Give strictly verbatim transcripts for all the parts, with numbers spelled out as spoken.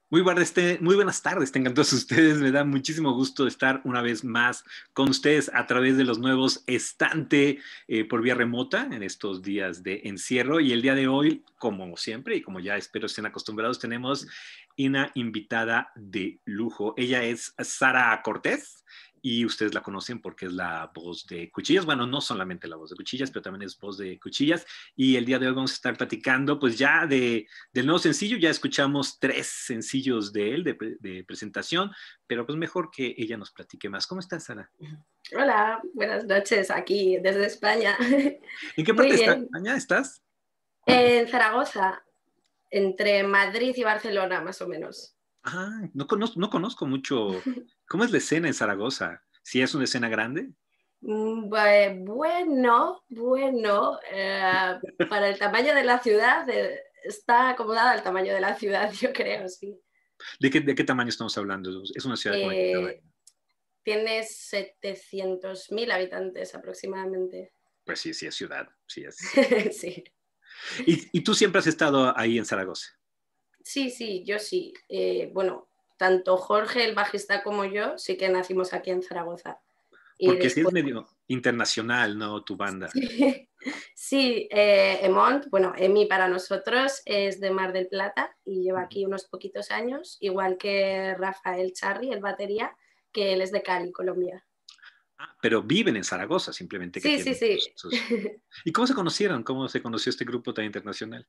Muy, buenas, este, muy buenas tardes, tengan todos ustedes. Me da muchísimo gusto estar una vez más con ustedes a través de los nuevos Estante eh, por vía remota en estos días de encierro. Y el día de hoy, como siempre, y como ya espero estén acostumbrados, tenemos una invitada de lujo. Ella es Sara Cortés. Y ustedes la conocen porque es la voz de Cuchillas. Bueno, no solamente la voz de Cuchillas, pero también es voz de Cuchillas. Y el día de hoy vamos a estar platicando, pues ya de del nuevo sencillo. Ya escuchamos tres sencillos de él, de, de presentación, pero pues mejor que ella nos platique más. ¿Cómo estás, Sara? Hola, buenas noches aquí desde España. ¿En qué Muy parte de bien. España estás? En Zaragoza, entre Madrid y Barcelona, más o menos. Ah, no conozco, no conozco mucho. ¿Cómo es la escena en Zaragoza? ¿Si es una escena grande? Mm, bue- Bueno, bueno, eh, para el tamaño de la ciudad, eh, está acomodada al tamaño de la ciudad, yo creo, sí. ¿De qué, de qué tamaño estamos hablando? ¿Es una ciudad como de qué Eh, tamaño? Tiene setecientos mil habitantes aproximadamente. Pues sí, sí es ciudad, sí es ciudad. Sí. ¿Y, y tú siempre has estado ahí en Zaragoza? Sí, sí, yo sí. Eh, bueno, tanto Jorge, el bajista, como yo, sí que nacimos aquí en Zaragoza. Y Porque sí es después, medio internacional, ¿no? Tu banda. sí, sí eh, Emont, bueno, Emi para nosotros es de Mar del Plata y lleva aquí unos poquitos años, igual que Rafael Charri, el batería, que él es de Cali, Colombia. Ah, pero viven en Zaragoza, simplemente que Sí, sí, tienen sus, sí. sus... ¿Y cómo se conocieron? ¿Cómo se conoció este grupo tan internacional?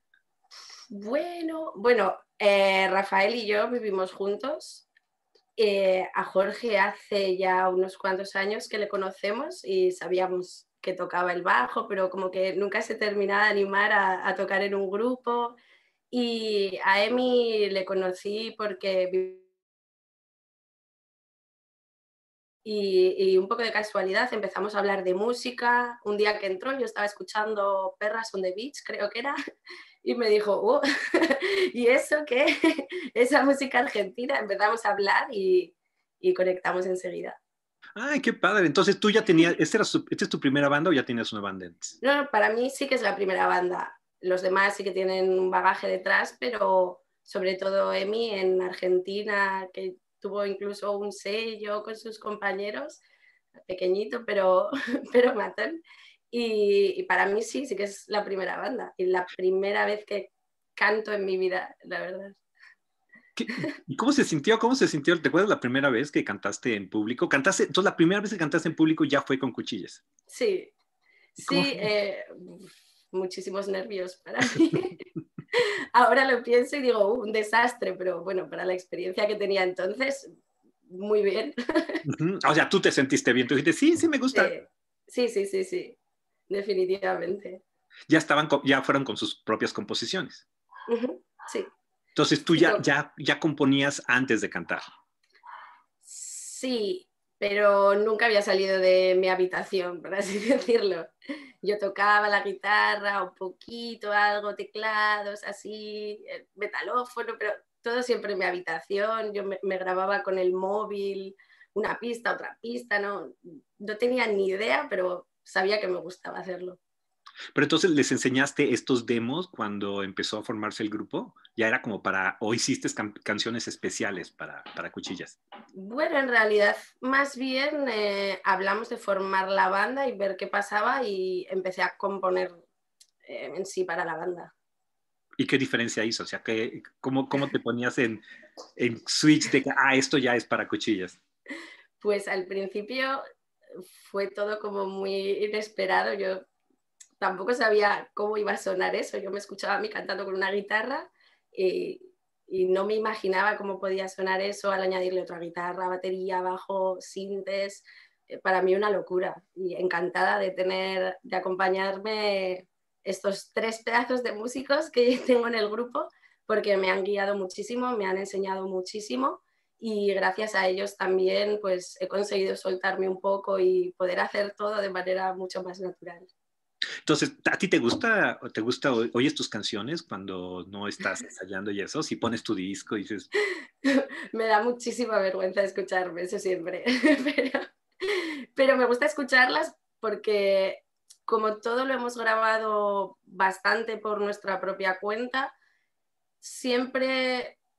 Bueno, bueno, eh, Rafael y yo vivimos juntos. Eh, a Jorge hace ya unos cuantos años que le conocemos y sabíamos que tocaba el bajo, pero como que nunca se terminaba de animar a, a tocar en un grupo. Y a Emi le conocí porque y, y, un poco de casualidad empezamos a hablar de música. Un día que entró yo estaba escuchando Perras on the Beach, creo que era, y me dijo, oh, ¿y eso qué? Esa música argentina. Empezamos a hablar y, y conectamos enseguida. Ay, qué padre. Entonces tú ya tenías, ¿esta, era su- ¿esta es tu primera banda o ya tenías una banda antes? No, para mí sí que es la primera banda. Los demás sí que tienen un bagaje detrás, pero sobre todo Emi en Argentina, que tuvo incluso un sello con sus compañeros, pequeñito, pero, pero matón. Y, y para mí sí, sí que es la primera banda y la primera vez que canto en mi vida, la verdad. ¿Qué- ¿Y cómo se sintió? ¿Cómo se sintió? ¿Te acuerdas la primera vez que cantaste en público? Cantaste, entonces la primera vez que cantaste en público ya fue con Cuchillas. Sí, ¿Y cómo sí, fue? eh, muchísimos nervios para mí. Ahora lo pienso y digo, uh, un desastre, pero bueno, para la experiencia que tenía entonces, muy bien. Ujú. O sea, tú te sentiste bien, tú dijiste, sí, sí me gusta. Sí, sí, sí, sí, sí, definitivamente. Ya estaban, co- ya fueron con sus propias composiciones. Uh-huh, sí, Entonces tú sí, ya, con, ya, ya componías antes de cantar. sí, pero nunca había salido de mi habitación, por así decirlo. Yo tocaba la guitarra, un poquito, algo, teclados, así, el metalófono, pero todo siempre en mi habitación. Yo me, me grababa con el móvil, una pista, otra pista, no, no tenía ni idea, pero sabía que me gustaba hacerlo. Pero entonces les enseñaste estos demos cuando empezó a formarse el grupo. Ya era como para, o hiciste can- canciones especiales para, para Cuchillas. Bueno, en realidad, más bien eh, hablamos de formar la banda y ver qué pasaba y empecé a componer eh, en sí para la banda. ¿Y qué diferencia hizo? O sea, ¿qué, cómo, ¿cómo te ponías en, en switch de que, ah, esto ya es para Cuchillas? Pues al principio fue todo como muy inesperado. Yo tampoco sabía cómo iba a sonar eso. Yo me escuchaba a mí cantando con una guitarra y, y no me imaginaba cómo podía sonar eso al añadirle otra guitarra, batería, bajo, sintes. Eh, Para mí una locura y encantada de tener, de acompañarme estos tres pedazos de músicos que tengo en el grupo porque me han guiado muchísimo, me han enseñado muchísimo y gracias a ellos también pues he conseguido soltarme un poco y poder hacer todo de manera mucho más natural. Entonces, ¿a ti te gusta, o te gusta, o- oyes tus canciones cuando no estás ensayando y eso? Si pones tu disco y dices, Me da muchísima vergüenza escucharme, eso siempre, pero, pero me gusta escucharlas porque como todo lo hemos grabado bastante por nuestra propia cuenta, siempre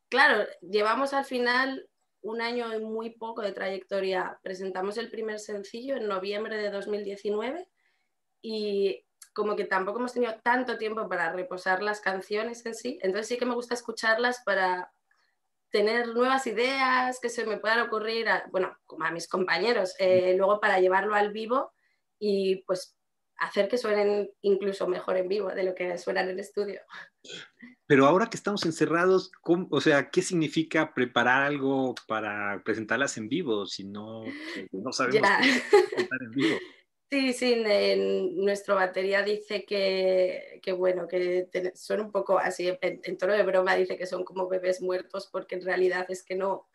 claro, llevamos al final un año y muy poco de trayectoria. Presentamos el primer sencillo en noviembre de dos mil diecinueve y como que tampoco hemos tenido tanto tiempo para reposar las canciones en sí, entonces sí que me gusta escucharlas para tener nuevas ideas que se me puedan ocurrir, a, bueno, como a mis compañeros, eh, luego para llevarlo al vivo y pues hacer que suenen incluso mejor en vivo de lo que suenan en estudio. Pero ahora que estamos encerrados, ¿cómo, o sea, ¿qué significa preparar algo para presentarlas en vivo si no, pues, no sabemos Ya. qué presentar en vivo? Sí, sí, en nuestro batería dice que, que bueno, que te, son un poco así, en, en tono de broma dice que son como bebés muertos porque en realidad es que no,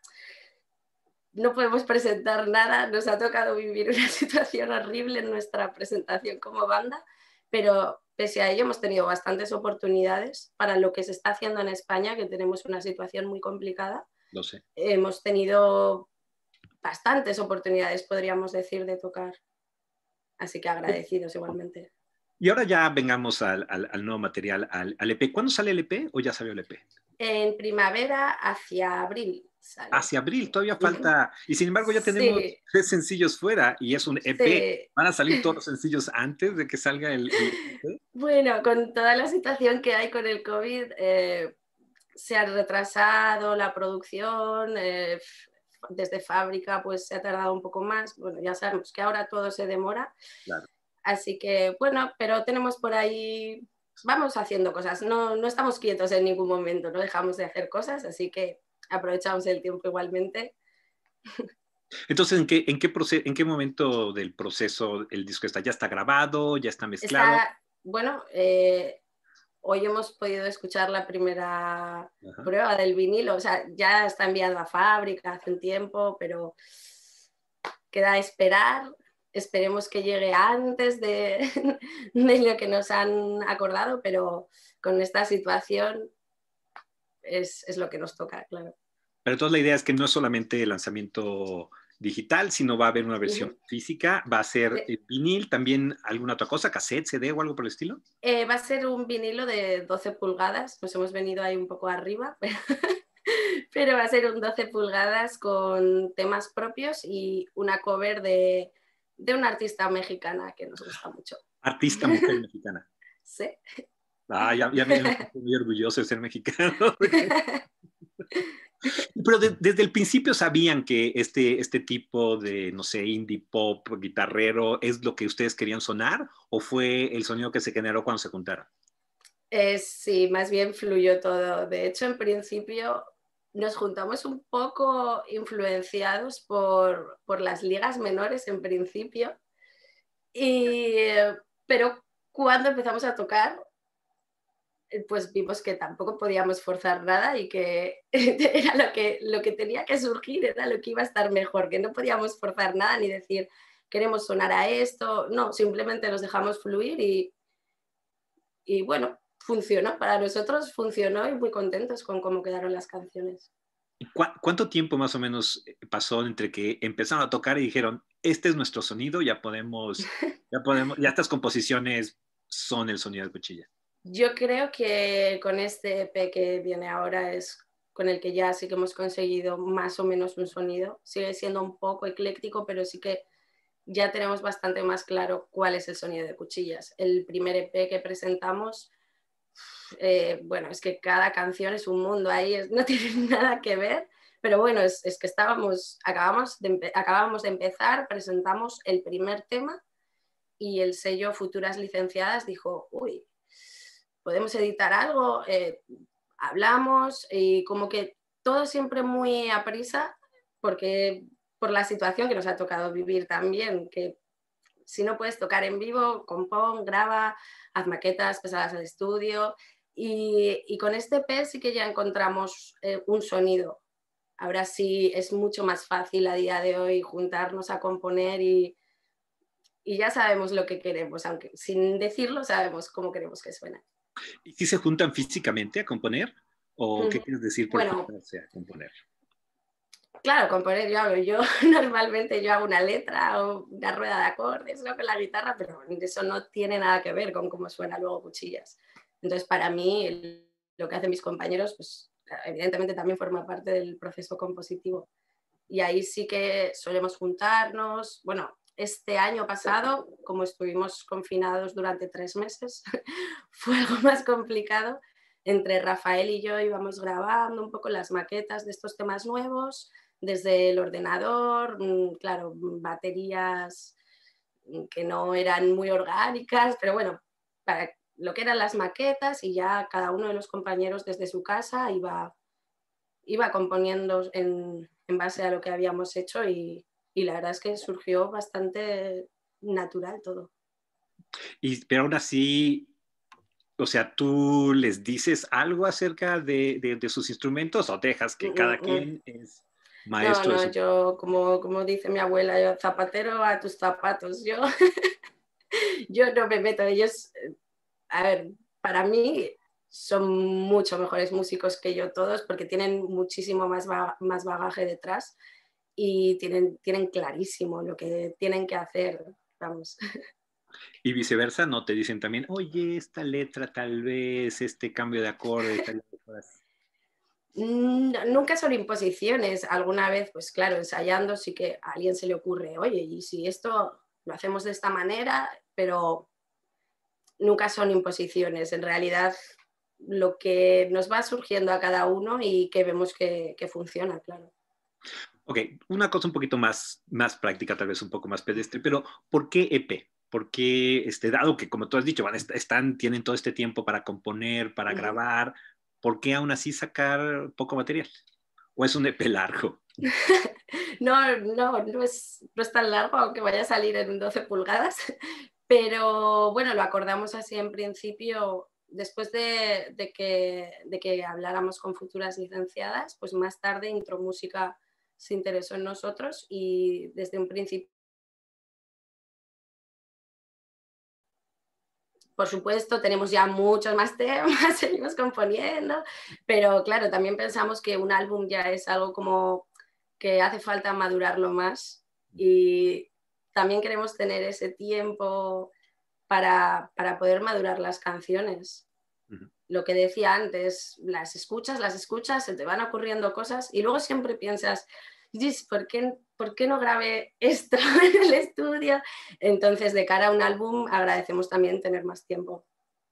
no podemos presentar nada, nos ha tocado vivir una situación horrible en nuestra presentación como banda, pero pese a ello hemos tenido bastantes oportunidades para lo que se está haciendo en España, que tenemos una situación muy complicada. Lo sé. Hemos tenido bastantes oportunidades, podríamos decir, de tocar. Así que agradecidos igualmente. Y ahora ya vengamos al, al, al nuevo material, al, al E P. ¿Cuándo sale el E P o ya salió el E P? En primavera hacia abril sale. Hacia abril, todavía falta. Y sin embargo ya tenemos Sí, tres sencillos fuera y es un E P. sí. ¿Van a salir todos los sencillos antes de que salga el, el E P? Bueno, con toda la situación que hay con el COVID, eh, se ha retrasado la producción, eh, desde fábrica pues se ha tardado un poco más. Bueno, ya sabemos que ahora todo se demora. Claro. Así que, bueno, pero tenemos por ahí, vamos haciendo cosas, no, no estamos quietos en ningún momento, no dejamos de hacer cosas, así que aprovechamos el tiempo igualmente. Entonces, ¿en qué, en, qué ¿en qué momento del proceso el disco está? ¿Ya está grabado? ¿Ya está mezclado? Está, bueno, eh, hoy hemos podido escuchar la primera Ajá. prueba del vinilo, o sea, ya está enviado a fábrica hace un tiempo, pero queda esperar. Esperemos que llegue antes de, de lo que nos han acordado, pero con esta situación es, es lo que nos toca, claro. Pero entonces la idea es que no es solamente el lanzamiento digital, sino va a haber una Uh versión -huh. física, va a ser Sí. vinil, también alguna otra cosa, cassette, C D o algo por el estilo. Eh, va a ser un vinilo de doce pulgadas, nos hemos venido ahí un poco arriba, pero, pero va a ser un doce pulgadas con temas propios y una cover de, de una artista mexicana que nos gusta mucho. Artista mujer mexicana. Sí. Ah, ya, ya me siento muy orgulloso de ser mexicano. Pero de, desde el principio sabían que este, este tipo de, no sé, indie pop, guitarrero, ¿es lo que ustedes querían sonar? ¿O fue el sonido que se generó cuando se juntaron? Eh, sí, más bien fluyó todo. De hecho, en principio nos juntamos un poco influenciados por, por las ligas menores en principio, y, pero cuando empezamos a tocar, pues vimos que tampoco podíamos forzar nada y que era lo que, lo que tenía que surgir, era lo que iba a estar mejor, que no podíamos forzar nada ni decir queremos sonar a esto, no, simplemente nos dejamos fluir y, y bueno, funcionó, para nosotros funcionó y muy contentos con cómo quedaron las canciones. ¿Cu ¿Cuánto tiempo más o menos pasó entre que empezaron a tocar y dijeron, este es nuestro sonido, ya podemos, ya podemos, ya estas composiciones son el sonido de Cuchilla? Yo creo que con este E P que viene ahora es con el que ya sí que hemos conseguido más o menos un sonido. Sigue siendo un poco ecléctico, pero sí que ya tenemos bastante más claro cuál es el sonido de Cuchillas. El primer E P que presentamos, eh, bueno, es que cada canción es un mundo ahí, es, no tiene nada que ver, pero bueno, es, es que estábamos, acabamos de, acabamos de empezar, presentamos el primer tema y el sello Futuras Licenciadas dijo, uy, podemos editar algo, eh, hablamos y como que todo siempre muy a prisa, porque por la situación que nos ha tocado vivir también, que si no puedes tocar en vivo, compón, graba, haz maquetas pesadas al estudio, y, y con este E P sí que ya encontramos eh, un sonido. Ahora sí es mucho más fácil a día de hoy juntarnos a componer y, y ya sabemos lo que queremos, aunque sin decirlo sabemos cómo queremos que suene. ¿Y si se juntan físicamente a componer? ¿O qué quieres decir por Bueno, juntarse a componer? claro, componer yo hago, yo normalmente yo hago una letra o una rueda de acordes, ¿no? Con la guitarra, pero eso no tiene nada que ver con cómo suena luego Cuchillas. Entonces, para mí, el, lo que hacen mis compañeros, pues evidentemente también forma parte del proceso compositivo. Y ahí sí que solemos juntarnos. Bueno, este año pasado, como estuvimos confinados durante tres meses, fue algo más complicado. Entre Rafael y yo íbamos grabando un poco las maquetas de estos temas nuevos, desde el ordenador, claro, baterías que no eran muy orgánicas, pero bueno, para lo que eran las maquetas, y ya cada uno de los compañeros desde su casa iba, iba componiendo en, en base a lo que habíamos hecho y, y la verdad es que surgió bastante natural todo. Y, pero aún así, o sea, ¿tú les dices algo acerca de, de, de sus instrumentos o dejas que cada quien es No, maestro de no, su... yo, como, como dice mi abuela, yo zapatero a tus zapatos. Yo, yo no me meto. Ellos, a ver, para mí son mucho mejores músicos que yo todos porque tienen muchísimo más, ba más bagaje detrás y tienen, tienen clarísimo lo que tienen que hacer, vamos. Y viceversa, ¿no te dicen también, oye, esta letra tal vez, este cambio de acorde, tal vez? Nunca son imposiciones. Alguna vez, pues claro, ensayando sí que a alguien se le ocurre, oye, y si esto lo hacemos de esta manera, pero nunca son imposiciones. En realidad, lo que nos va surgiendo a cada uno y que vemos que, que funciona, claro. Ok, una cosa un poquito más, más práctica, tal vez un poco más pedestre, pero ¿por qué E P? ¿Por qué, este, dado que, como tú has dicho, van, están, tienen todo este tiempo para componer, para Uh -huh. grabar, ¿por qué aún así sacar poco material? ¿O es un E P largo? no, no, no es, no es tan largo, aunque vaya a salir en doce pulgadas, pero bueno, lo acordamos así en principio. Después de, de, que, de que habláramos con futuras licenciadas, pues más tarde Intromúsica se interesó en nosotros y desde un principio, por supuesto, tenemos ya muchos más temas, seguimos componiendo, pero claro, también pensamos que un álbum ya es algo como que hace falta madurarlo más y también queremos tener ese tiempo para, para poder madurar las canciones. Uh-huh. Lo que decía antes, las escuchas, las escuchas, se te van ocurriendo cosas y luego siempre piensas, ¿por qué, ¿por qué no grabé esto en el estudio? Entonces, de cara a un álbum, agradecemos también tener más tiempo.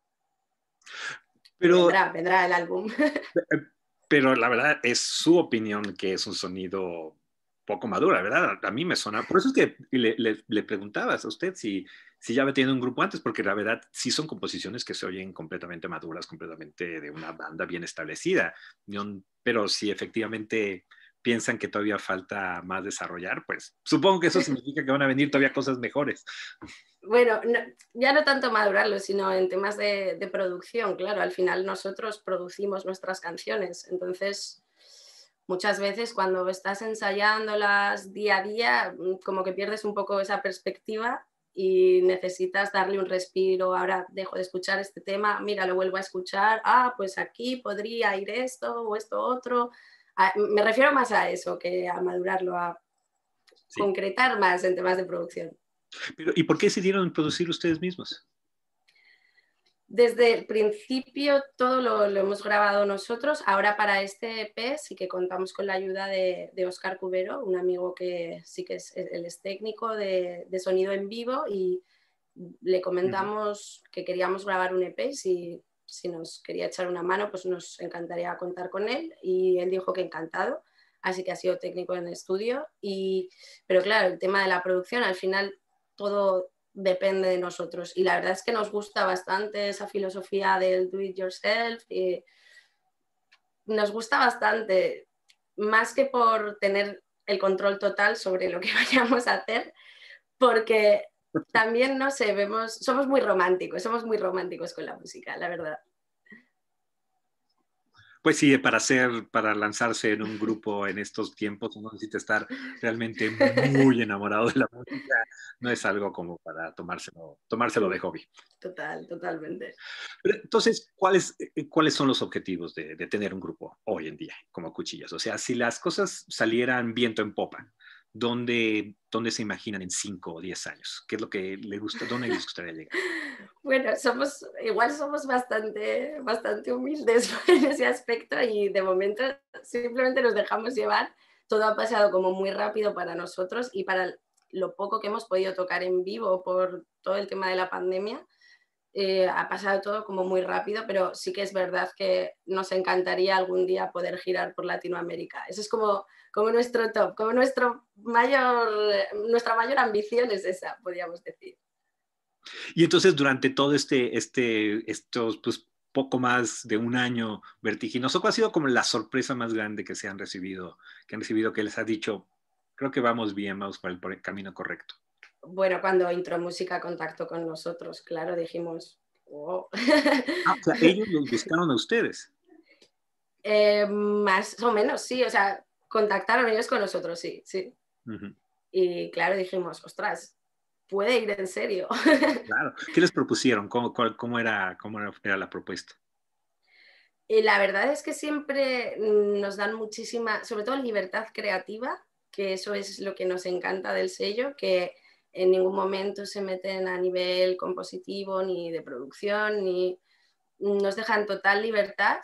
Pero, vendrá, vendrá el álbum. Pero la verdad es su opinión que es un sonido poco madura, ¿verdad? A mí me suena. Por eso es que le, le, le preguntabas a usted si, si ya había tenido un grupo antes, porque la verdad sí son composiciones que se oyen completamente maduras, completamente de una banda bien establecida. Pero si efectivamente piensan que todavía falta más desarrollar, pues supongo que eso significa que van a venir todavía cosas mejores. Bueno, no, ya no tanto madurarlo, sino en temas de, de producción, claro, al final nosotros producimos nuestras canciones, entonces muchas veces cuando estás ensayándolas día a día, como que pierdes un poco esa perspectiva y necesitas darle un respiro. Ahora dejo de escuchar este tema, mira, lo vuelvo a escuchar, ah, pues aquí podría ir esto o esto otro. Me refiero más a eso que a madurarlo, a sí. concretar más en temas de producción. Pero, ¿y por qué decidieron producir ustedes mismos? Desde el principio todo lo, lo hemos grabado nosotros. Ahora para este E P sí que contamos con la ayuda de, de Óscar Cubero, un amigo que sí que es, él es técnico de, de sonido en vivo, y le comentamos uh-huh. que queríamos grabar un E P y si, si nos quería echar una mano, pues nos encantaría contar con él, y él dijo que encantado, así que ha sido técnico en el estudio. Y, pero claro, el tema de la producción, al final todo depende de nosotros, y la verdad es que nos gusta bastante esa filosofía del do it yourself, y nos gusta bastante, más que por tener el control total sobre lo que vayamos a hacer, porque también, no sé, vemos, somos muy románticos, somos muy románticos con la música, la verdad. Pues sí, para hacer, para lanzarse en un grupo en estos tiempos, uno necesita estar realmente muy enamorado de la música. No es algo como para tomárselo, tomárselo de hobby. Total, totalmente. Pero, entonces, ¿cuáles, ¿cuáles son los objetivos de, de tener un grupo hoy en día como Cuchillas? O sea, si las cosas salieran viento en popa, ¿dónde, dónde se imaginan en cinco o diez años? ¿Qué es lo que le gusta, dónde les gustaría llegar? Bueno, somos, igual somos bastante, bastante humildes en ese aspecto y de momento simplemente nos dejamos llevar. Todo ha pasado como muy rápido para nosotros y para lo poco que hemos podido tocar en vivo por todo el tema de la pandemia. Eh, ha pasado todo como muy rápido, pero sí que es verdad que nos encantaría algún día poder girar por Latinoamérica. Eso es como, como nuestro top, como nuestro mayor, nuestra mayor ambición es esa, podríamos decir. Y entonces durante todo este, este, estos, pues poco más de un año vertiginoso, ¿cuál ha sido como la sorpresa más grande que se han recibido, que han recibido, que les ha dicho, creo que vamos bien, vamos por el, por el camino correcto? Bueno, cuando Intromúsica contactó con nosotros, claro, dijimos, oh. Ah, o sea, ellos los buscaron a ustedes. Eh, más o menos, sí, o sea, contactaron ellos con nosotros, sí, sí. Uh-huh. Y claro, dijimos, ostras, puede ir en serio. Claro. ¿Qué les propusieron? ¿Cómo, cuál, cómo, era, cómo era, era la propuesta? Y la verdad es que siempre nos dan muchísima, sobre todo libertad creativa, que eso es lo que nos encanta del sello, que en ningún momento se meten a nivel compositivo ni de producción, ni nos dejan total libertad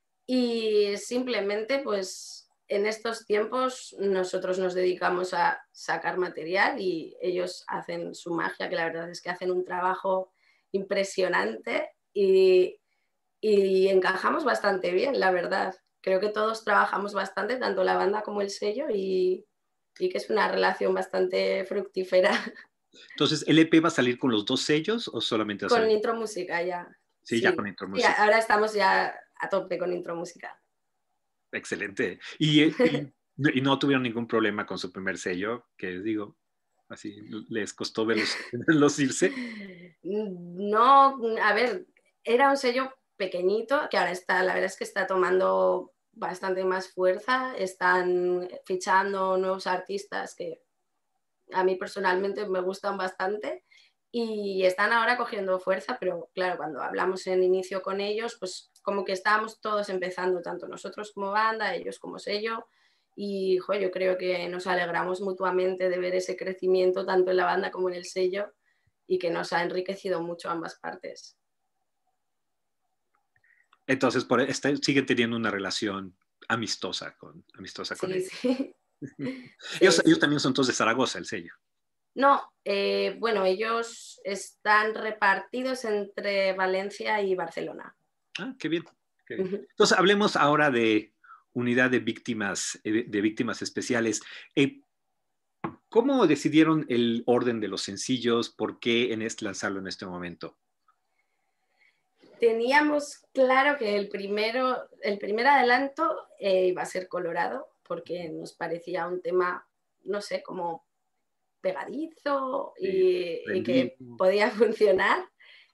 y simplemente pues en estos tiempos nosotros nos dedicamos a sacar material y ellos hacen su magia, que la verdad es que hacen un trabajo impresionante y, y encajamos bastante bien, la verdad. Creo que todos trabajamos bastante, tanto la banda como el sello, y, y que es una relación bastante fructífera. Entonces, ¿el E P va a salir con los dos sellos o solamente va a Con salir? Intro Música ya. Sí, ya Sí, con Intro sí, Music. ahora estamos ya a tope con Intro Música. Excelente. Y, y, y no tuvieron ningún problema con su primer sello, que digo, así les costó verlos, verlos irse. No, a ver, era un sello pequeñito que ahora está, la verdad es que está tomando bastante más fuerza, están fichando nuevos artistas que a mí personalmente me gustan bastante y están ahora cogiendo fuerza, pero claro, cuando hablamos en inicio con ellos, pues como que estábamos todos empezando, tanto nosotros como banda, ellos como sello, y jo, yo creo que nos alegramos mutuamente de ver ese crecimiento tanto en la banda como en el sello y que nos ha enriquecido mucho ambas partes. Entonces, por, está, siguen teniendo una relación amistosa con, amistosa con Sí, ellos. sí. ellos. Sí, Ellos sí. también son todos de Zaragoza, el sello. No, eh, bueno, ellos están repartidos entre Valencia y Barcelona. Ah, qué bien, qué bien. Uh-huh. Entonces, hablemos ahora de unidad de víctimas, de víctimas especiales. Eh, ¿Cómo decidieron el orden de los sencillos? ¿Por qué en este, lanzarlo en este momento? Teníamos claro que el, primero, el primer adelanto eh, iba a ser Colorado, porque nos parecía un tema, no sé, como pegadizo Sí, y, y que rendimiento. podía funcionar.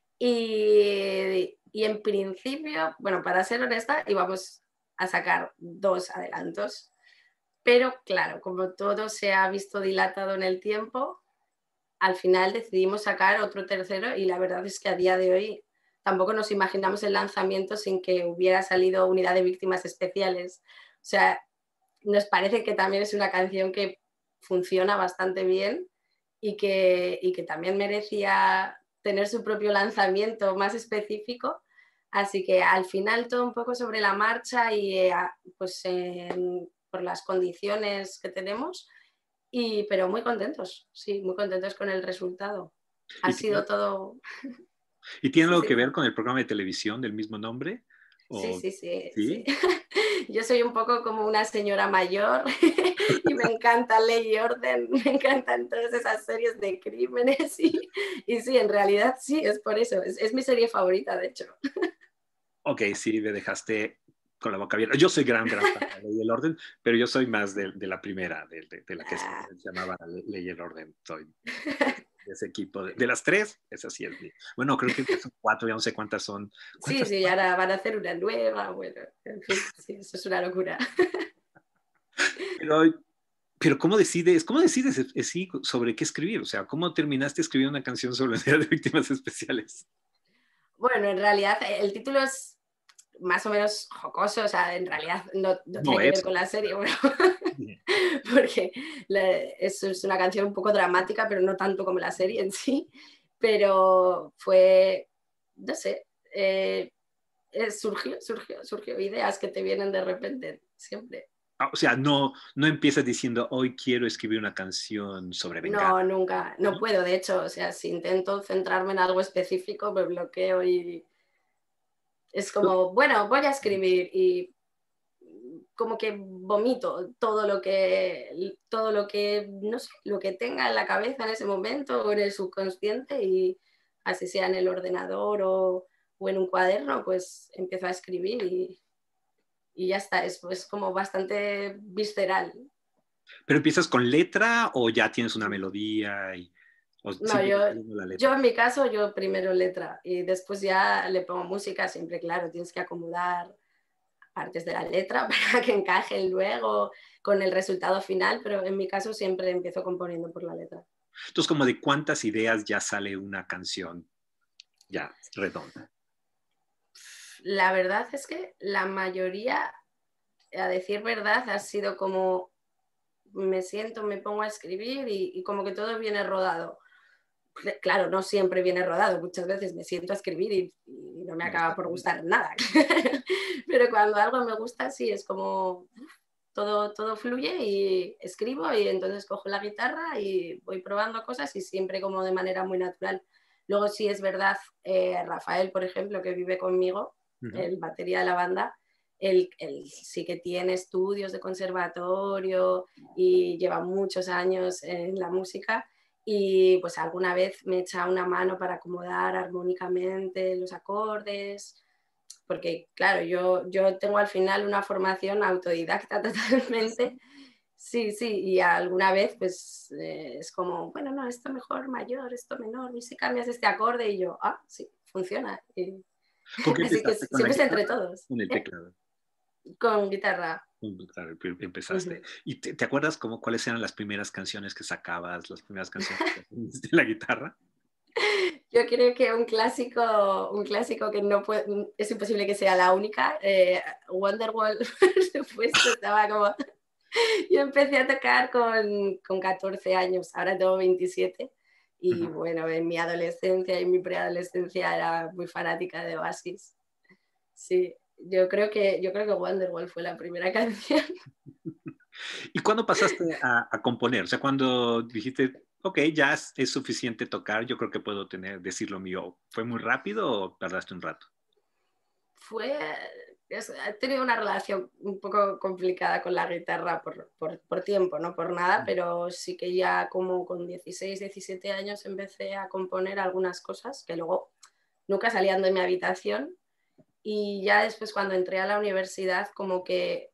Y, y en principio, bueno, para ser honesta, íbamos a sacar dos adelantos. Pero claro, como todo se ha visto dilatado en el tiempo, al final decidimos sacar otro tercero y la verdad es que a día de hoy tampoco nos imaginamos el lanzamiento sin que hubiera salido Unidad de Víctimas Especiales. O sea, nos parece que también es una canción que funciona bastante bien y que, y que también merecía tener su propio lanzamiento más específico. Así que al final todo un poco sobre la marcha y eh, pues eh, por las condiciones que tenemos, y, pero muy contentos, sí, muy contentos con el resultado. Ha ¿Y tiene, sido todo... ¿y tiene Sí, algo que sí, ver con el programa de televisión del mismo nombre? sí, ¿O, sí, sí, sí. sí? Yo soy un poco como una señora mayor y me encanta Ley y Orden, me encantan todas esas series de crímenes y, y sí, en realidad sí, es por eso, es, es mi serie favorita, de hecho. Ok, sí, me dejaste con la boca abierta. Yo soy gran, gran fan de la Ley y el Orden, pero yo soy más de, de la primera, de, de, de la que se, Ah. se llamaba la Ley y el Orden. Soy de ese equipo. De, de las tres, esa sí es mi. Bueno, creo que son cuatro, ya no sé cuántas son. Sí, ¿Cuántas? sí, y ahora van a hacer una nueva, bueno, en fin, sí, eso es una locura. Pero, pero ¿cómo decides, cómo decides eh, sí, sobre qué escribir? O sea, ¿cómo terminaste escribiendo una canción sobre la unidad de víctimas especiales? Bueno, en realidad el título es más o menos jocoso, o sea, en realidad no, no No tiene que ver es. con la serie, bueno, porque la, es, es una canción un poco dramática, pero no tanto como la serie en sí. Pero fue, no sé, eh, eh, surgió, surgió, surgió ideas que te vienen de repente, siempre. O sea, no, no empiezas diciendo, hoy quiero escribir una canción sobre venganza. No, nunca, no ¿No? puedo, de hecho, o sea, si intento centrarme en algo específico, me bloqueo y es como, bueno, voy a escribir y como que vomito todo lo que, todo lo que, no sé, lo que tenga en la cabeza en ese momento o en el subconsciente y así sea en el ordenador o, o en un cuaderno, pues empiezo a escribir y, y ya está, es, es como bastante visceral. ¿Pero empiezas con letra o ya tienes una melodía? Y, o No, simplemente yo, la yo letra. en mi caso, yo primero letra y después ya le pongo música, siempre claro, tienes que acomodar partes de la letra para que encajen luego con el resultado final, pero en mi caso siempre empiezo componiendo por la letra. Entonces, como de cuántas ideas ya sale una canción ya redonda. La verdad es que la mayoría, a decir verdad, ha sido como me siento, me pongo a escribir y, y como que todo viene rodado. Claro, no siempre viene rodado, muchas veces me siento a escribir y, y no me No acaba está por bien. gustar nada. Pero cuando algo me gusta, sí, es como todo, todo fluye y escribo y entonces cojo la guitarra y voy probando cosas y siempre como de manera muy natural. Luego sí es verdad, eh, Rafael, por ejemplo, que vive conmigo, Uh-huh. el batería de la banda, él, él sí que tiene estudios de conservatorio y lleva muchos años en la música y pues alguna vez me echa una mano para acomodar armónicamente los acordes, porque claro, yo, yo tengo al final una formación autodidacta totalmente, sí, sí, y alguna vez pues eh, es como, bueno, no, esto mejor mayor, esto menor, y si cambias este acorde y yo, ah, sí, funciona. Y, ¿Con qué así que empezaste? ¿Con la siempre es entre guitarra todos, o con el ¿eh? teclado? Con guitarra. Claro, empezaste. Uh-huh. ¿Y te, te acuerdas cómo, cuáles eran las primeras canciones que sacabas, las primeras canciones que aprendiste en la guitarra? Yo creo que un clásico, un clásico que no puede, es imposible que sea la única, eh, Wonderwall, por supuesto, estaba como... Yo empecé a tocar con, con catorce años, ahora tengo veintisiete y Uh-huh. bueno, en mi adolescencia y mi preadolescencia era muy fanática de Oasis. Sí, yo creo que, yo creo que Wonderwall fue la primera canción. ¿Y cuándo pasaste a, a componer? O sea, cuando dijiste, ok, ya es, es suficiente tocar, yo creo que puedo tener, decir lo mío. ¿Fue muy rápido o tardaste un rato? Fue, es, he tenido una relación un poco complicada con la guitarra por, por, por tiempo, no por nada, pero sí que ya como con dieciséis, diecisiete años empecé a componer algunas cosas que luego nunca salían de mi habitación y ya después cuando entré a la universidad como que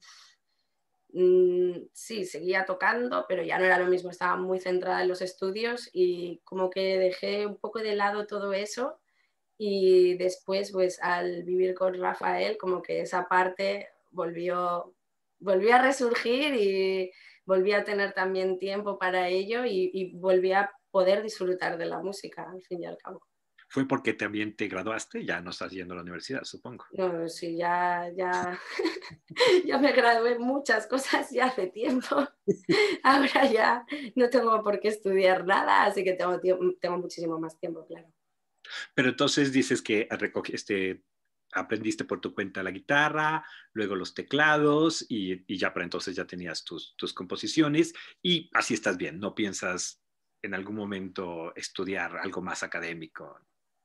mmm, sí, seguía tocando, pero ya no era lo mismo, estaba muy centrada en los estudios y como que dejé un poco de lado todo eso y después pues al vivir con Rafael como que esa parte volvió, volvió a resurgir y volví a tener también tiempo para ello y, y volví a poder disfrutar de la música al fin y al cabo. Fue porque también te graduaste, ya no estás yendo a la universidad, supongo. No, sí, ya, ya, ya me gradué muchas cosas ya hace tiempo. Ahora ya no tengo por qué estudiar nada, así que tengo, tengo muchísimo más tiempo, claro. Pero entonces dices que recogiste, aprendiste por tu cuenta la guitarra, luego los teclados y, y ya para entonces ya tenías tus, tus composiciones y así estás bien, no piensas en algún momento estudiar algo más académico.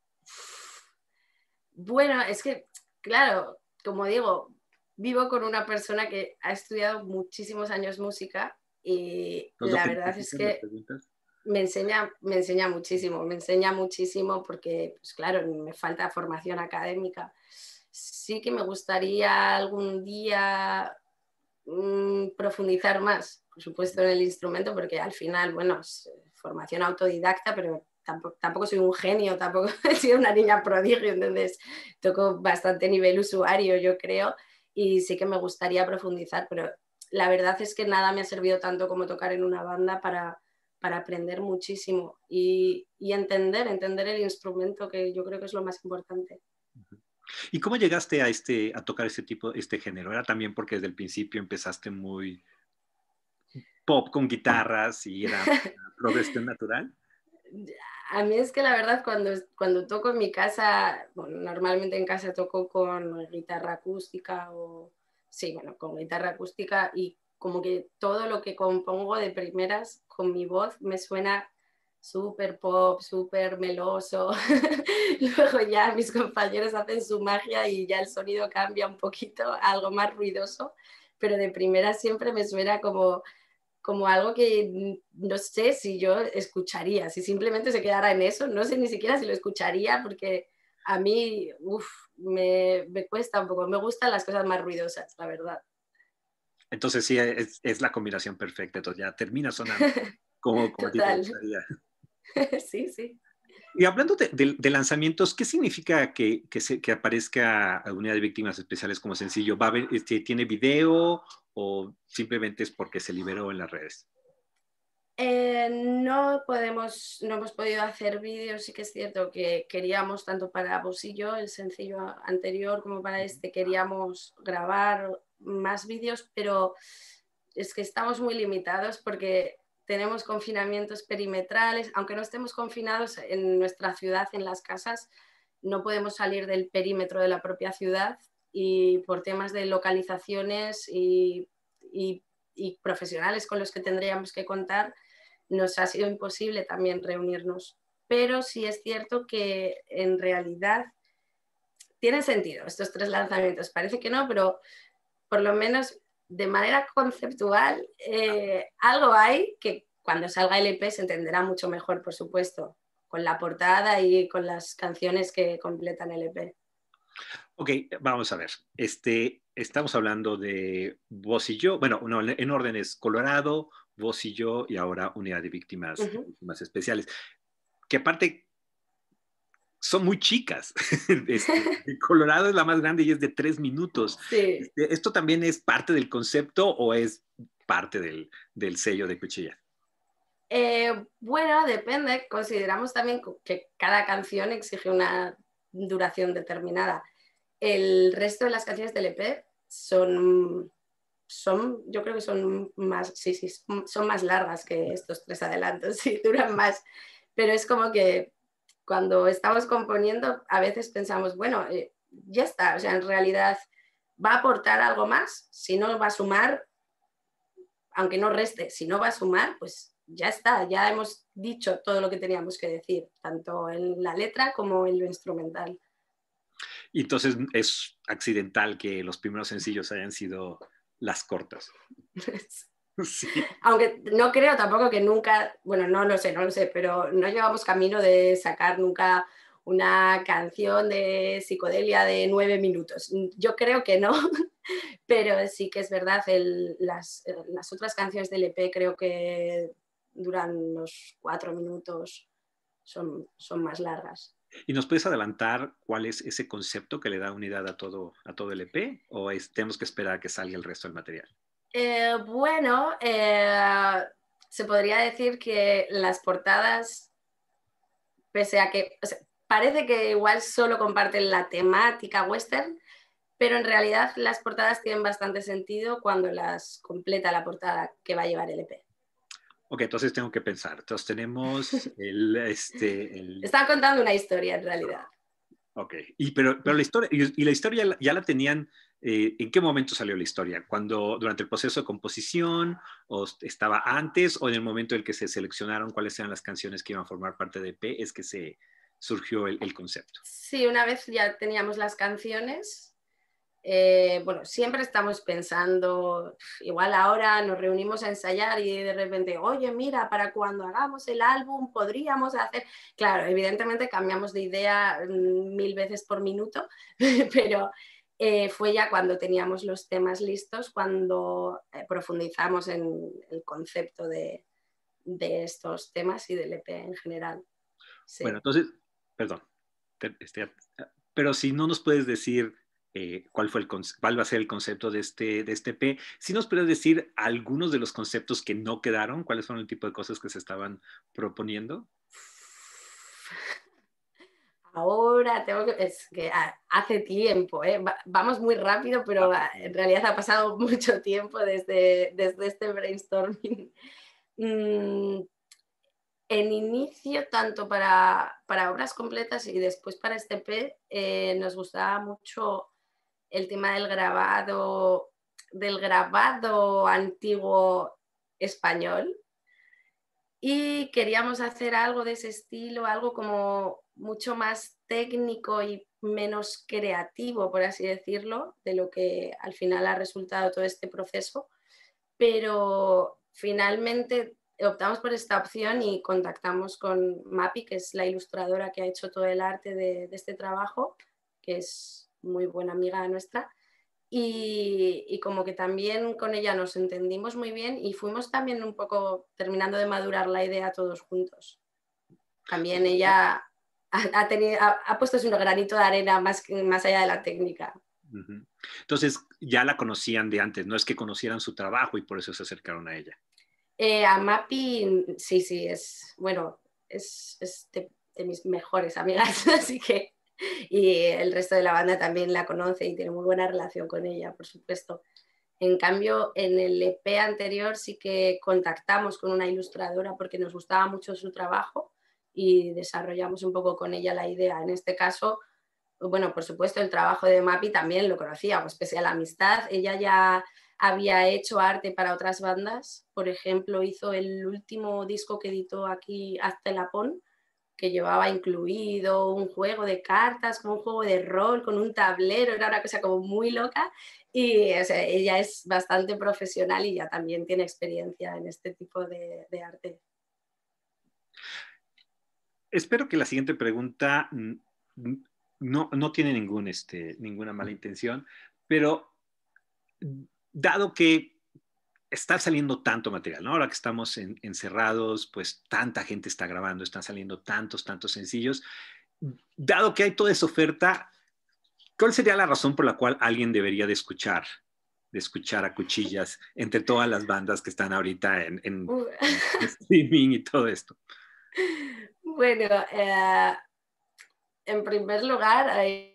Bueno, es que, claro, como digo, vivo con una persona que ha estudiado muchísimos años música y ¿No es lo la que verdad es necesitas? ¿Me que preguntas? me enseña, me enseña muchísimo, me enseña muchísimo porque, pues claro, me falta formación académica. Sí que me gustaría algún día mmm, profundizar más, por supuesto, en el instrumento, porque al final, bueno, es formación autodidacta, pero tampoco, tampoco soy un genio, tampoco he sido una niña prodigio, entonces toco bastante nivel usuario, yo creo, y sí que me gustaría profundizar, pero la verdad es que nada me ha servido tanto como tocar en una banda para, para aprender muchísimo y, y entender, entender el instrumento, que yo creo que es lo más importante. ¿Y cómo llegaste a, este, a tocar este tipo, este género? ¿Era también porque desde el principio empezaste muy, pop con guitarras y era una progresión natural? A mí es que la verdad cuando, cuando toco en mi casa, bueno, normalmente en casa toco con guitarra acústica o, sí, bueno, con guitarra acústica y como que todo lo que compongo de primeras con mi voz me suena súper pop, súper meloso. Luego ya mis compañeros hacen su magia y ya el sonido cambia un poquito, a algo más ruidoso, pero de primera siempre me suena como como algo que no sé si yo escucharía, si simplemente se quedara en eso, no sé ni siquiera si lo escucharía porque a mí, uf, me, me cuesta un poco, me gustan las cosas más ruidosas, la verdad. Entonces sí, es, es la combinación perfecta. Entonces ya termina sonando como, como a ti te Total, gustaría. sí, sí. Y hablando de, de- de lanzamientos, ¿qué significa que, que, se- que aparezca Unidad de Víctimas Especiales como sencillo? ¿Va a haber, este, ¿tiene video o simplemente es porque se liberó en las redes? Eh, no podemos, no hemos podido hacer vídeos, sí que es cierto que queríamos, tanto para Vos y yo, el sencillo anterior, como para este, queríamos grabar más vídeos, pero es que estamos muy limitados porque tenemos confinamientos perimetrales, aunque no estemos confinados en nuestra ciudad, en las casas, no podemos salir del perímetro de la propia ciudad y por temas de localizaciones y, y, y profesionales con los que tendríamos que contar, nos ha sido imposible también reunirnos. Pero sí es cierto que en realidad tienen sentido estos tres lanzamientos. Parece que no, pero por lo menos de manera conceptual eh, algo hay que cuando salga el E P se entenderá mucho mejor, por supuesto, con la portada y con las canciones que completan el E P. Ok, vamos a ver. Este, estamos hablando de Vos y yo. Bueno, no, en orden es Colorado, Vos y yo y ahora Unidad de Víctimas, Uh-huh. Víctimas Especiales. Que aparte son muy chicas. Este, Colorado es la más grande y es de tres minutos. Sí. Este, ¿esto también es parte del concepto o es parte del, del sello de Cuchilla? Eh, bueno, depende. Consideramos también que cada canción exige una duración determinada. El resto de las canciones del E P son, son yo creo que son más, sí, sí, son más largas que estos tres adelantos, sí, duran más. Pero es como que cuando estamos componiendo, a veces pensamos, bueno, eh, ya está, o sea, en realidad va a aportar algo más, si no va a sumar, aunque no reste, si no va a sumar, pues ya está, ya hemos dicho todo lo que teníamos que decir, tanto en la letra como en lo instrumental. Y entonces es accidental que los primeros sencillos hayan sido las cortas. Sí. Aunque no creo tampoco que nunca, bueno, no lo sé, no lo sé, pero no llevamos camino de sacar nunca una canción de psicodelia de nueve minutos. Yo creo que no, pero sí que es verdad, el, las, las otras canciones del E P creo que duran unos cuatro minutos, son, son más largas. ¿Y nos puedes adelantar cuál es ese concepto que le da unidad a todo, a todo el E P? ¿O es, tenemos que esperar a que salga el resto del material? Eh, bueno, eh, se podría decir que las portadas, pese a que o sea, parece que igual solo comparten la temática western, pero en realidad las portadas tienen bastante sentido cuando las completa la portada que va a llevar el E P. Ok, entonces tengo que pensar. Entonces tenemos el, este, el... Están contando una historia en realidad. Ok, y, pero, pero la historia, y, y la historia ya la, ya la tenían, eh, ¿en qué momento salió la historia? ¿Cuando, durante el proceso de composición, o estaba antes, o en el momento en el que se seleccionaron cuáles eran las canciones que iban a formar parte de E P, es que se surgió el, el concepto? Sí, una vez ya teníamos las canciones, Eh, bueno, siempre estamos pensando, igual ahora nos reunimos a ensayar y de repente, oye, mira, para cuando hagamos el álbum podríamos hacer, claro, evidentemente cambiamos de idea mil veces por minuto, pero eh, fue ya cuando teníamos los temas listos, cuando eh, profundizamos en el concepto de, de estos temas y del E P en general. Bueno, Sí. entonces, perdón, te- este, pero si no nos puedes decir eh, cuál fue el conce- cuál va a ser el concepto de este, de este P, si nos puedes decir algunos de los conceptos que no quedaron, cuáles son el tipo de cosas que se estaban proponiendo. Ahora tengo que, es que hace tiempo, ¿eh? Vamos muy rápido, pero en realidad ha pasado mucho tiempo desde, desde este brainstorming. Mm, en inicio, tanto para, para obras completas y después para este E P, eh, nos gustaba mucho el tema del grabado, del grabado antiguo español, y queríamos hacer algo de ese estilo, algo como mucho más técnico y menos creativo, por así decirlo, de lo que al final ha resultado todo este proceso, pero finalmente optamos por esta opción y contactamos con Mapi, que es la ilustradora que ha hecho todo el arte de, de este trabajo, que es muy buena amiga nuestra. Y, y como que también con ella nos entendimos muy bien y fuimos también un poco terminando de madurar la idea todos juntos. También ella ha, ha, tenido, ha, ha puesto su granito de arena más, más allá de la técnica. Uh-huh. Entonces ya la conocían de antes, no es que conocieran su trabajo y por eso se acercaron a ella. Eh, a Mapi, sí, sí, es, bueno, es, es de, de mis mejores amigas, así que, y el resto de la banda también la conoce y tiene muy buena relación con ella, por supuesto. En cambio, en el E P anterior sí que contactamos con una ilustradora porque nos gustaba mucho su trabajo y desarrollamos un poco con ella la idea. En este caso, bueno, por supuesto, el trabajo de Mapi también lo conocía, pues pese a la amistad, ella ya había hecho arte para otras bandas. Por ejemplo, hizo el último disco que editó aquí, Hazte la Pon, que llevaba incluido un juego de cartas, como un juego de rol, con un tablero, era una cosa como muy loca. Y o sea, ella es bastante profesional y ya también tiene experiencia en este tipo de, de arte. Espero que la siguiente pregunta no, no tiene ningún, este, ninguna mala intención, pero dado que está saliendo tanto material, ¿no? Ahora que estamos en, encerrados, pues tanta gente está grabando, están saliendo tantos, tantos sencillos. Dado que hay toda esa oferta, ¿cuál sería la razón por la cual alguien debería de escuchar, de escuchar a Cuchillas entre todas las bandas que están ahorita en, en, Uh. en streaming y todo esto? Bueno, eh, en primer lugar, eh,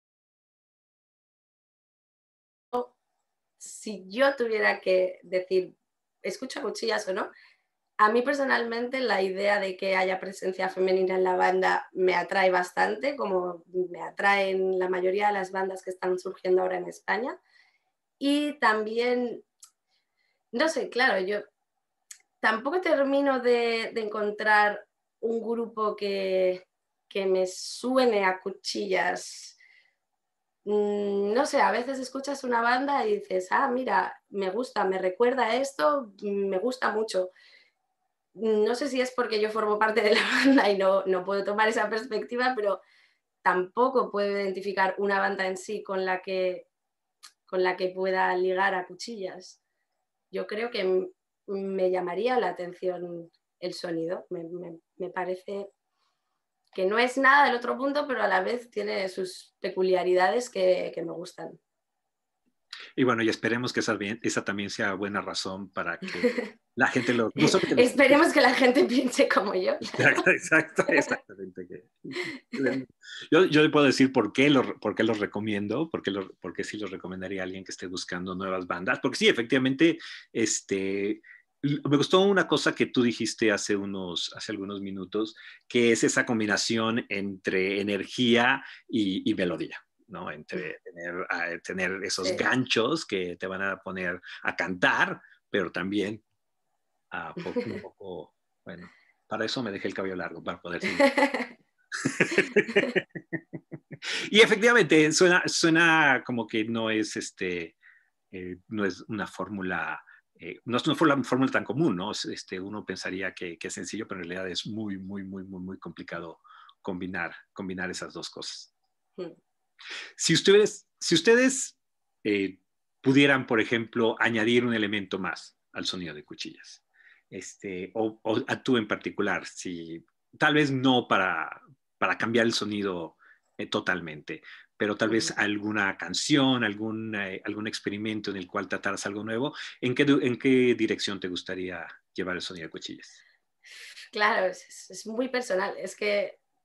si yo tuviera que decir, ¿escucho a Cuchillas o no? A mí personalmente la idea de que haya presencia femenina en la banda me atrae bastante, como me atraen la mayoría de las bandas que están surgiendo ahora en España. Y también, no sé, claro, yo tampoco termino de, de encontrar un grupo que, que me suene a Cuchillas. No sé, a veces escuchas una banda y dices, ah, mira, me gusta, me recuerda a esto, me gusta mucho. No sé si es porque yo formo parte de la banda y no, no puedo tomar esa perspectiva, pero tampoco puedo identificar una banda en sí con la que, con la que pueda ligar a Cuchillas. Yo creo que me llamaría la atención el sonido. Me, me, me parece que no es nada del otro punto, pero a la vez tiene sus peculiaridades que, que me gustan. Y bueno, y esperemos que esa, bien, esa también sea buena razón para que la gente lo... No solo que lo Esperemos que la gente piense como yo. Exacto, exacto, exactamente. Yo, yo le puedo decir por qué, lo, por qué los recomiendo, por qué, lo, por qué sí los recomendaría a alguien que esté buscando nuevas bandas, porque sí, efectivamente, este, me gustó una cosa que tú dijiste hace, unos, hace algunos minutos, que es esa combinación entre energía y, y melodía. ¿No? Entre tener, uh, tener esos Sí. ganchos que te van a poner a cantar, pero también a uh, poco, un poco, bueno, para eso me dejé el cabello largo, para poder seguir. Y efectivamente, suena, suena como que no es, este, eh, no es una fórmula, eh, no es una fórmula tan común, ¿no? Este, uno pensaría que, que es sencillo, pero en realidad es muy, muy, muy, muy, muy complicado combinar, combinar esas dos cosas. Mm. Si ustedes, si ustedes eh, pudieran, por ejemplo, añadir un elemento más al sonido de Cuchillas, este, o, o a tú en particular, si tal vez no para, para cambiar el sonido eh, totalmente, pero tal vez alguna canción, algún, eh, algún experimento en el cual trataras algo nuevo, ¿en qué, ¿en qué dirección te gustaría llevar el sonido de Cuchillas? Claro, es, es muy personal. Es que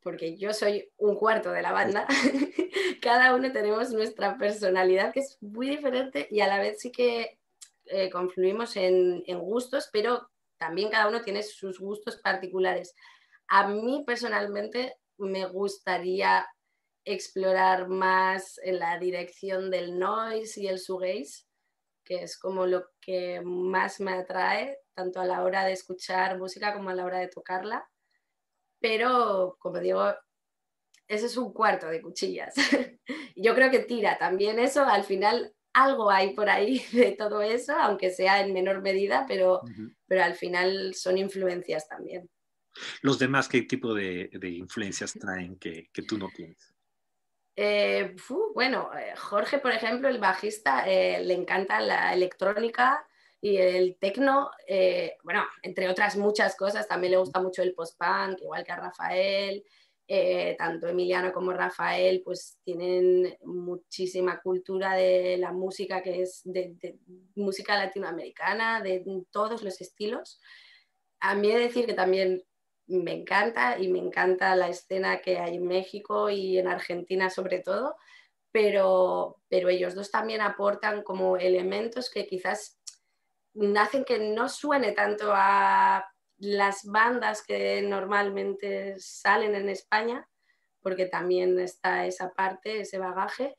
porque yo soy un cuarto de la banda, cada uno tenemos nuestra personalidad que es muy diferente y a la vez sí que eh, confluimos en, en gustos, pero también cada uno tiene sus gustos particulares. A mí personalmente me gustaría explorar más en la dirección del noise y el shoegaze, que es como lo que más me atrae, tanto a la hora de escuchar música como a la hora de tocarla. Pero, como digo, ese es un cuarto de cuchillas. Yo creo que tira también eso, al final algo hay por ahí de todo eso, aunque sea en menor medida, pero, Uh-huh. pero al final son influencias también. ¿Los demás qué tipo de, de influencias traen que, que tú no tienes? Eh, fu, bueno, Jorge, por ejemplo, el bajista, eh, le encanta la electrónica y el techno, eh, bueno, entre otras muchas cosas, también le gusta mucho el post-punk, igual que a Rafael. Eh, tanto Emiliano como Rafael pues tienen muchísima cultura de la música, que es de, de música latinoamericana, de todos los estilos. A mí he de decir que también me encanta y me encanta la escena que hay en México y en Argentina sobre todo, pero, pero ellos dos también aportan como elementos que quizás hacen que no suene tanto a las bandas que normalmente salen en España, porque también está esa parte, ese bagaje.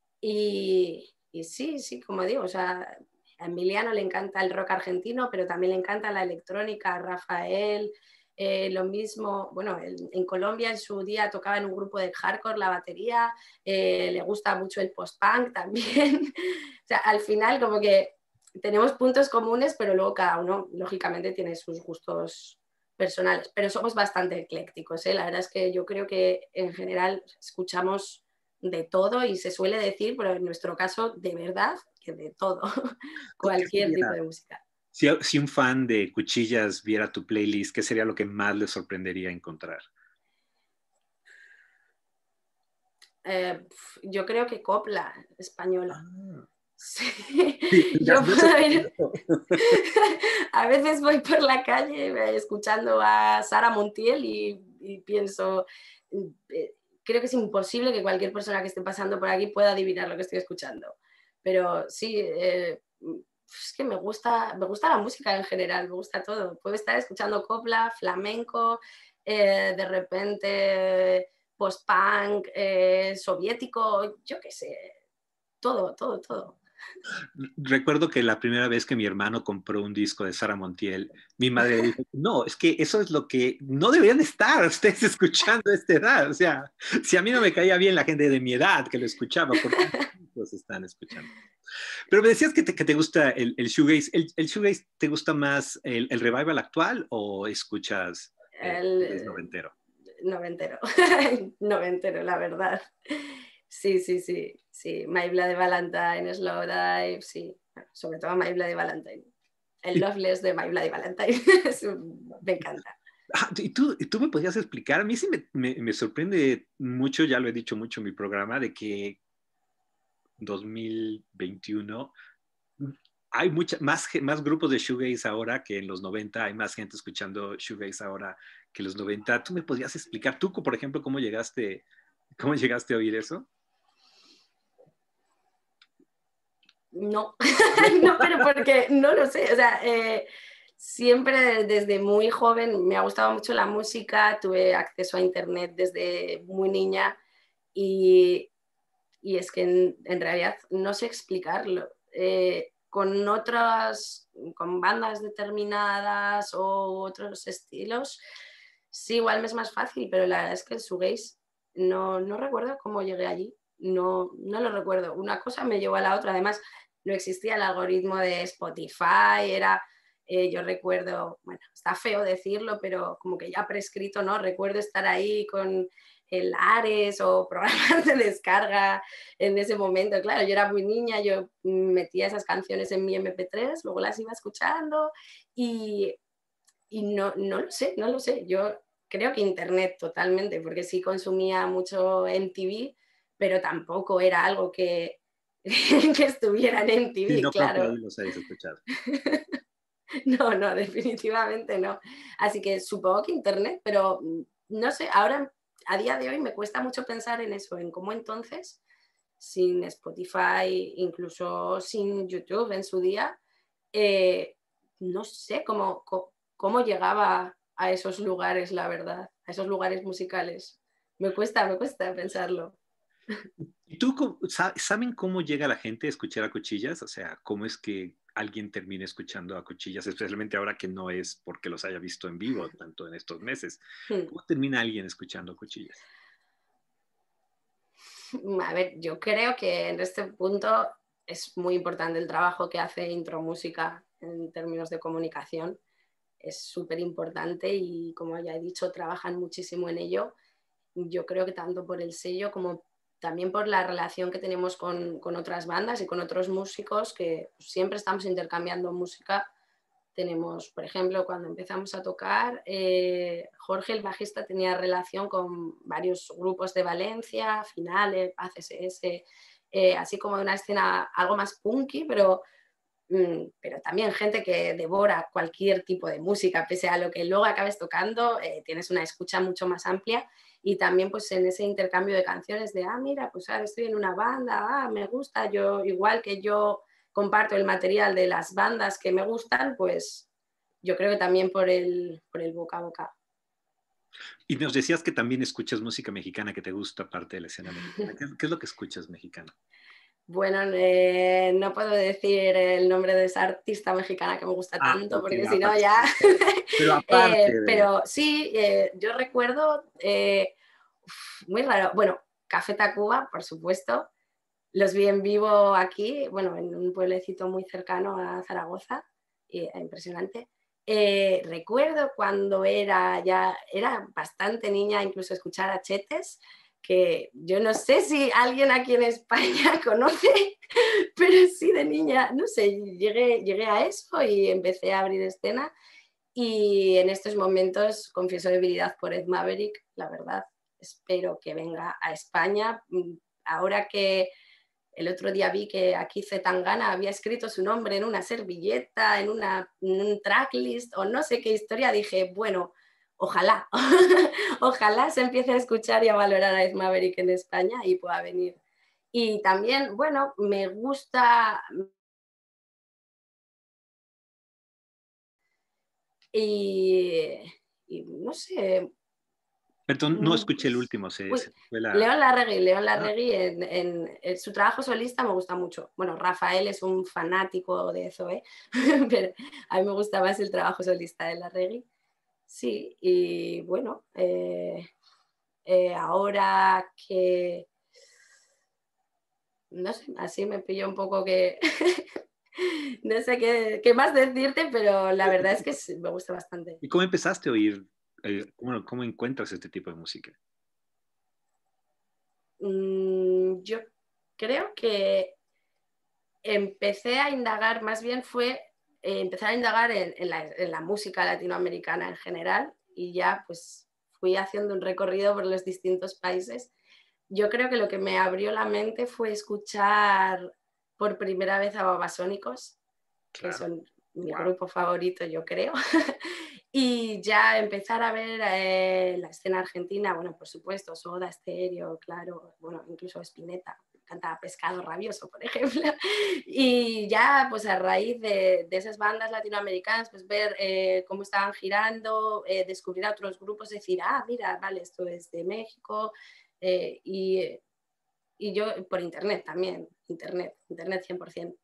Y, y sí, sí, como digo, o sea, a Emiliano le encanta el rock argentino, pero también le encanta la electrónica, a Rafael, eh, lo mismo, bueno, en, en Colombia en su día tocaba en un grupo de hardcore la batería, eh, le gusta mucho el post-punk también. O sea, al final como que tenemos puntos comunes, pero luego cada uno, lógicamente, tiene sus gustos personales, pero somos bastante eclécticos, ¿eh? La verdad es que yo creo que en general escuchamos de todo y se suele decir, pero en nuestro caso, de verdad, que de todo, ¿Qué cualquier sería? tipo de música. Si, si un fan de Cuchillas viera tu playlist, ¿qué sería lo que más le sorprendería encontrar? Eh, yo creo que copla española. Ah. Sí, Sí, yo ya, ya sé puedo por ir. A veces voy por la calle escuchando a Sara Montiel y, y pienso, eh, creo que es imposible que cualquier persona que esté pasando por aquí pueda adivinar lo que estoy escuchando. Pero sí, eh, es que me gusta, me gusta la música en general, me gusta todo. Puedo estar escuchando copla, flamenco, eh, de repente post-punk, eh, soviético, yo qué sé, todo, todo, todo. Recuerdo que la primera vez que mi hermano compró un disco de Sara Montiel, mi madre dijo, no, es que eso es lo que no deberían estar ustedes escuchando a esta edad. O sea, si a mí no me caía bien la gente de mi edad que lo escuchaba, ¿por qué los están escuchando? Pero me decías que te, que te gusta el, el shoegaze. ¿El, el shoegaze te gusta más el, el revival actual o escuchas el shoegaze El noventero? noventero, noventero, la verdad. Sí, sí, sí, sí. My Bloody Valentine, Slow Dive, sí. Sobre todo My Bloody Valentine. El Loveless de My Bloody Valentine. Me encanta. Ah, y tú, y tú me podrías explicar, a mí sí me, me, me sorprende mucho, ya lo he dicho mucho en mi programa, de que dos mil veintiuno hay mucha, más, más grupos de shoegaze ahora que en los noventa, hay más gente escuchando shoegaze ahora que en los noventa. ¿Tú me podrías explicar, tú, por ejemplo, cómo llegaste, cómo llegaste a oír eso? No, no, pero porque no lo sé. O sea, eh, siempre desde muy joven me ha gustado mucho la música, tuve acceso a internet desde muy niña y, y es que en, en, realidad no sé explicarlo. Eh, con otras, con bandas determinadas o otros estilos, sí, igual me es más fácil, pero la verdad es que el shoegaze no, no recuerdo cómo llegué allí. No, no lo recuerdo. Una cosa me llevó a la otra. Además, no existía el algoritmo de Spotify, era, eh, yo recuerdo, bueno, está feo decirlo, pero como que ya prescrito, ¿no? Recuerdo estar ahí con el Ares o programas de descarga en ese momento. Claro, yo era muy niña, yo metía esas canciones en mi eme pe tres, luego las iba escuchando y, y no, no lo sé, no lo sé. Yo creo que internet totalmente, porque sí consumía mucho eme te ve, pero tampoco era algo que, que estuviera en eme te ve, Sí, no creo que claro. ahí los hayas escuchado. No, no, definitivamente no. Así que supongo que internet, pero no sé, ahora a día de hoy me cuesta mucho pensar en eso, en cómo entonces, sin Spotify, incluso sin YouTube en su día, eh, no sé cómo, cómo, cómo llegaba a esos lugares, la verdad, a esos lugares musicales. Me cuesta, me cuesta pensarlo. ¿Y tú cómo- sa- saben cómo llega la gente a escuchar a Cuchillas? O sea, ¿cómo es que alguien termina escuchando a Cuchillas, especialmente ahora que no es porque los haya visto en vivo tanto en estos meses? ¿Cómo termina alguien escuchando a Cuchillas? A ver, yo creo que en este punto es muy importante el trabajo que hace Intro Música en términos de comunicación. Es súper importante y, como ya he dicho, trabajan muchísimo en ello. Yo creo que tanto por el sello como también por la relación que tenemos con, con otras bandas y con otros músicos, que siempre estamos intercambiando música. Tenemos, por ejemplo, cuando empezamos a tocar, eh, Jorge, el bajista, tenía relación con varios grupos de Valencia, Finales, A C S S, eh, así como de una escena algo más punky, pero, mm, pero también gente que devora cualquier tipo de música, pese a lo que luego acabes tocando, eh, tienes una escucha mucho más amplia. Y también pues en ese intercambio de canciones de, ah, mira, pues ahora estoy en una banda, ah, me gusta, yo igual que yo comparto el material de las bandas que me gustan, pues yo creo que también por el, por el boca a boca. Y nos decías que también escuchas música mexicana que te gusta, aparte de la escena mexicana. ¿Qué, qué es lo que escuchas mexicano? Bueno, eh, no puedo decir el nombre de esa artista mexicana que me gusta Ah, tanto, porque porque va a si no participar. ya... Pero aparte eh, de... pero sí, eh, yo recuerdo, eh, muy raro, bueno, Café Tacuba, por supuesto, los vi en vivo aquí, bueno, en un pueblecito muy cercano a Zaragoza, y, eh, impresionante. Eh, recuerdo cuando era ya, era bastante niña, incluso escuchar a Chetes, que yo no sé si alguien aquí en España conoce, pero sí de niña, no sé, llegué, llegué a eso y empecé a abrir escena. Y en estos momentos confieso debilidad por Ed Maverick, la verdad. Espero que venga a España. Ahora que el otro día vi que aquí Zetangana había escrito su nombre en una servilleta, en, una, en un tracklist o no sé qué historia, dije, bueno, ojalá, ojalá se empiece a escuchar y a valorar a Ed Maverick en España y pueda venir. Y también, bueno, me gusta y, y no sé, Perdón, no escuché el último, se, uy, se fue la... León Larregui, León Ah, Larregui en, en, en, su trabajo solista me gusta mucho. Bueno, Rafael es un fanático de eso, ¿eh? Pero a mí me gusta más el trabajo solista de Larregui. Sí, y bueno, eh, eh, ahora que, no sé, así me pillo un poco que no sé qué, qué, más decirte, pero la verdad es que sí, me gusta bastante. ¿y cómo empezaste a oír, eh, cómo, cómo encuentras este tipo de música? Mm, yo creo que empecé a indagar, más bien fue eh, empezar a indagar en, en, la, en la música latinoamericana en general y ya pues fui haciendo un recorrido por los distintos países. Yo creo que lo que me abrió la mente fue escuchar por primera vez a Babasónicos, que Claro. son mi Wow. grupo favorito, yo creo. Y ya empezar a ver eh, la escena argentina, bueno, por supuesto, Soda Stereo, claro, bueno, incluso Spinetta, me encanta Pescado Rabioso, por ejemplo. Y ya, pues a raíz de, de esas bandas latinoamericanas, pues ver eh, cómo estaban girando, eh, descubrir a otros grupos, decir, ah, mira, vale, esto es de México, eh, y, y yo por internet también, internet, internet cien por ciento.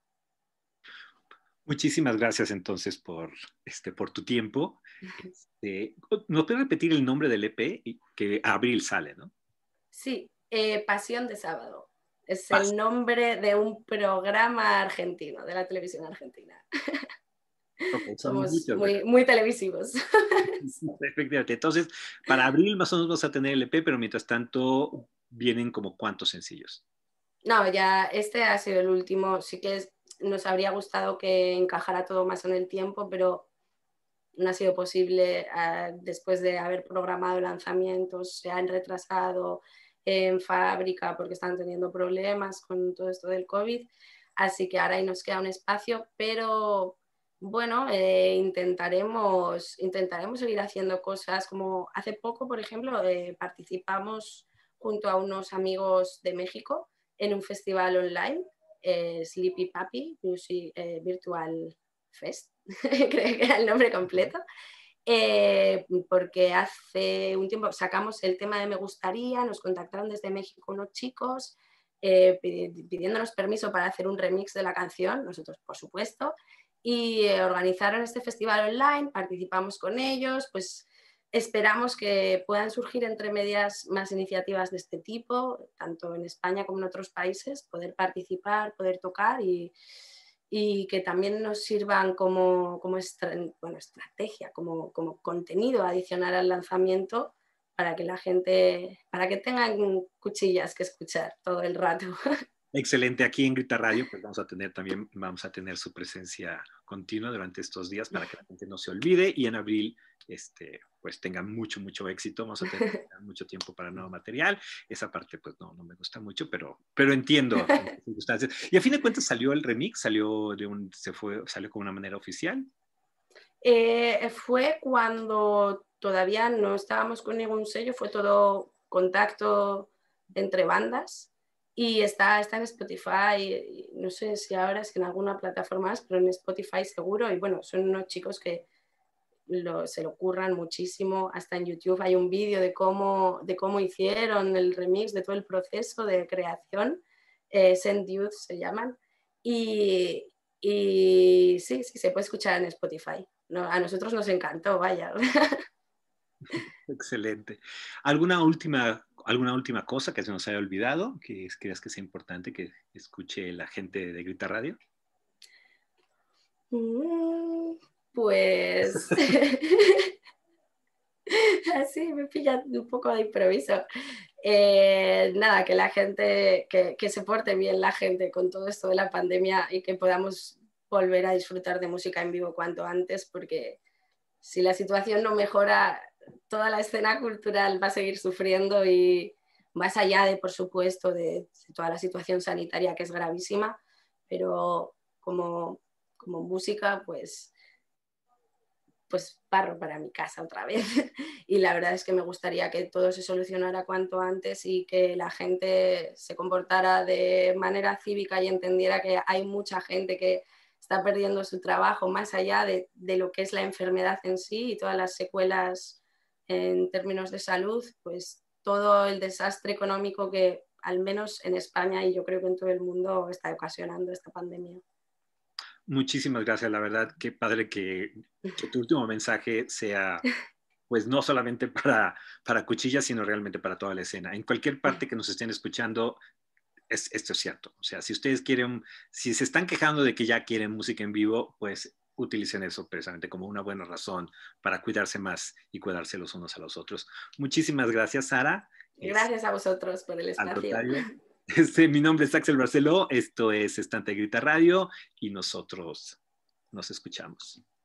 Muchísimas gracias entonces por, este, por tu tiempo. Este, ¿nos puedes repetir el nombre del E P? Y que abril sale, ¿no? Sí, eh, Pasión de Sábado. Es Paz. el nombre de un programa argentino, de la televisión argentina. Ok, son Somos muchas muy, gracias. muy televisivos. Efectivamente. Entonces, para abril más o menos vas a tener el E P, pero mientras tanto vienen como cuántos sencillos. No, ya este ha sido el último. Sí que es, nos habría gustado que encajara todo más en el tiempo, pero no ha sido posible uh, después de haber programado lanzamientos. Se han retrasado en fábrica porque están teniendo problemas con todo esto del COVID. Así que ahora ahí nos queda un espacio, pero Bueno, eh, intentaremos, intentaremos seguir haciendo cosas como hace poco, por ejemplo, eh, participamos junto a unos amigos de México en un festival online, eh, Sleepy Papi Music, eh, Virtual Fest, creo que era el nombre completo, eh, porque hace un tiempo sacamos el tema de Me Gustaría, nos contactaron desde México unos chicos eh, pidiéndonos permiso para hacer un remix de la canción, nosotros por supuesto, y eh, organizaron este festival online, participamos con ellos, pues esperamos que puedan surgir entre medias más iniciativas de este tipo, tanto en España como en otros países, poder participar, poder tocar y, y que también nos sirvan como, como estra bueno, estrategia, como, como contenido adicional al lanzamiento para que la gente, para que tengan cuchillas que escuchar todo el rato. Excelente, aquí en Grita Radio pues vamos a tener también, vamos a tener su presencia continua durante estos días para que la gente no se olvide y en abril este, pues tenga mucho, mucho éxito, vamos a tener mucho tiempo para nuevo material, esa parte pues no, no me gusta mucho, pero, pero entiendo las circunstancias. Y a fin de cuentas salió el remix, salió de un, se fue, salió con una manera oficial. Eh, fue cuando todavía no estábamos con ningún sello, fue todo contacto entre bandas y está, está en Spotify, no sé si ahora es en alguna plataforma más, pero en Spotify seguro, y bueno, son unos chicos que lo, se lo curran muchísimo, hasta en YouTube hay un vídeo de cómo, de cómo hicieron el remix, de todo el proceso de creación, eh, Send Youth se llaman, y, y sí, sí, se puede escuchar en Spotify. No, a nosotros nos encantó, vaya. Excelente. ¿Alguna última, alguna última cosa que se nos haya olvidado, que creas que sea importante que escuche la gente de Grita Radio? Pues así me pilla un poco de improviso. Eh, nada, que la gente, que, que se porte bien la gente con todo esto de la pandemia y que podamos volver a disfrutar de música en vivo cuanto antes, porque si la situación no mejora, toda la escena cultural va a seguir sufriendo y más allá de, por supuesto, de, de toda la situación sanitaria que es gravísima, pero como, como música, pues, pues barro para mi casa otra vez. Y la verdad es que me gustaría que todo se solucionara cuanto antes y que la gente se comportara de manera cívica y entendiera que hay mucha gente que está perdiendo su trabajo más allá de, de lo que es la enfermedad en sí y todas las secuelas en términos de salud, pues todo el desastre económico que al menos en España y yo creo que en todo el mundo está ocasionando esta pandemia. Muchísimas gracias, la verdad, qué padre que, que tu último mensaje sea, pues no solamente para, para Cuchillas, sino realmente para toda la escena. En cualquier parte que nos estén escuchando, es, esto es cierto. O sea, si ustedes quieren, si se están quejando de que ya quieren música en vivo, pues utilicen eso precisamente como una buena razón para cuidarse más y cuidarse los unos a los otros. Muchísimas gracias, Sara. Gracias a vosotros por el Al espacio. contrario. Este, mi nombre es Axel Barceló, esto es Estante Grita Radio y nosotros nos escuchamos.